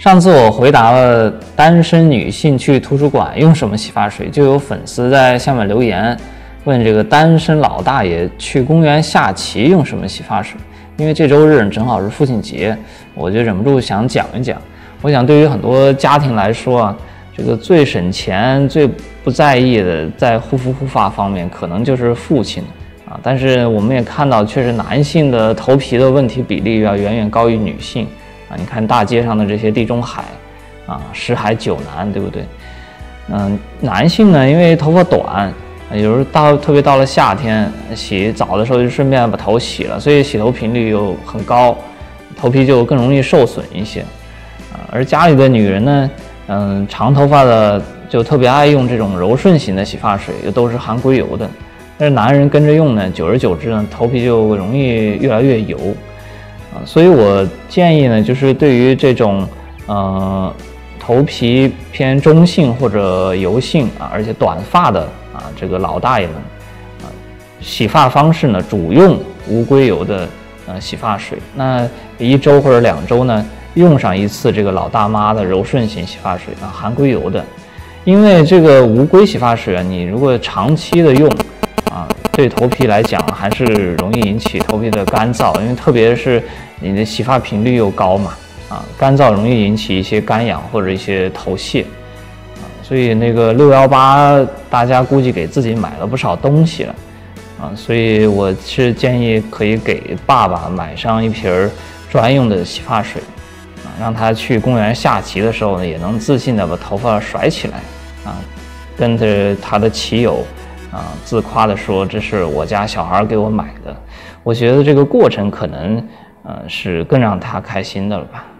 上次我回答了单身女性去图书馆用什么洗发水，就有粉丝在下面留言问这个单身老大爷去公园下棋用什么洗发水。因为这周日正好是父亲节，我就忍不住想讲一讲。我想对于很多家庭来说啊，这个最省钱、最不在意的在护肤护发方面，可能就是父亲啊。但是我们也看到，确实男性的头皮的问题比例要远远高于女性。你看大街上的这些地中海啊，10海9男，对不对？男性呢，因为头发短，有时候特别到了夏天，洗澡的时候就顺便把头洗了，所以洗头频率又很高，头皮就更容易受损一些。而家里的女人呢，长头发的就特别爱用这种柔顺型的洗发水，又都是含硅油的。但是男人跟着用呢，久而久之呢，头皮就容易越来越油。所以我建议呢，就是对于这种头皮偏中性或者油性啊，而且短发的这个老大爷们洗发方式呢，主用无硅油的洗发水。那1周或者2周呢，用上一次这个老大妈的柔顺型洗发水含硅油的。因为这个无硅洗发水你如果长期的用对头皮来讲还是容易引起头皮的干燥，因为特别是你的洗发频率又高嘛，干燥容易引起一些干痒或者一些头屑，所以那个618大家估计给自己买了不少东西了，所以我是建议可以给爸爸买上一瓶专用的洗发水，让他去公园下棋的时候呢，也能自信的把头发甩起来，跟着他的棋友自夸的说这是我家小孩给我买的。我觉得这个过程可能是更让他开心的了吧。